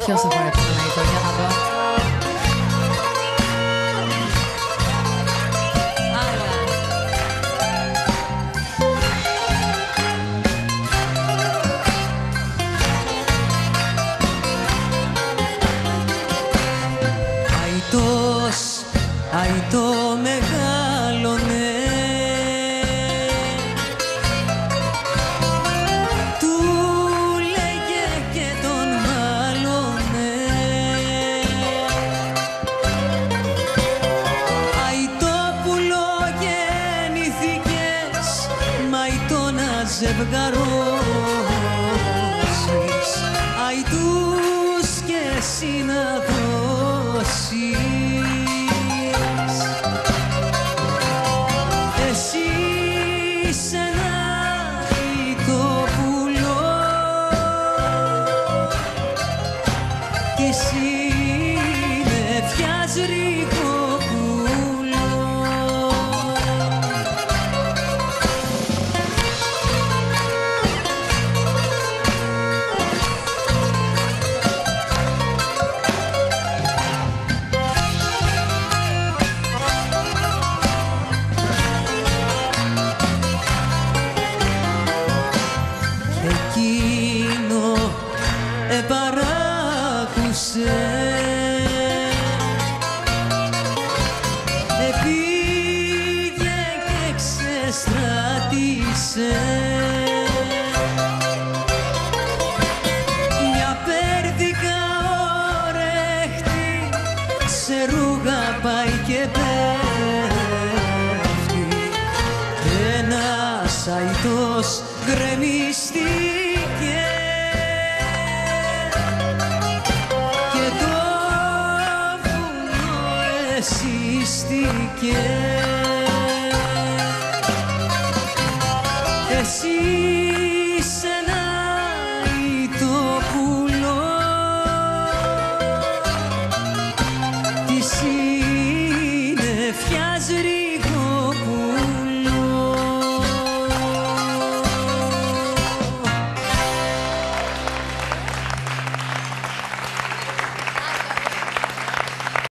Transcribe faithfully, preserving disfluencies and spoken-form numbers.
όχι όσο φορά έπαιξε να ήτο, για να δω. Άρα. Αϊτός, αϊτό μεγάλωνε, ζευγαρώσεις, αϊτούς και εσύ να δώσεις. Εσύ είσαι ένα αϊτόπουλο κι εσύ με φιάς ρικόπουλο. Εκείνο επαράκουσε, επήγε και ξεστράτησε.